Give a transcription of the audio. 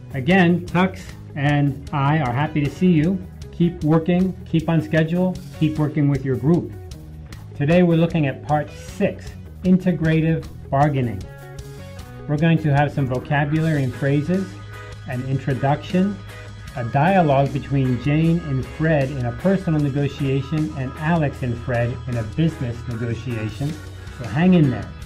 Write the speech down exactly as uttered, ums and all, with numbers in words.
Again, Tux and I are happy to see you. Keep working, keep on schedule, keep working with your group. Today we're looking at part six, Integrative Bargaining. We're going to have some vocabulary and phrases, an introduction, a dialogue between Jane and Fred in a personal negotiation, and Alex and Fred in a business negotiation. So hang in there.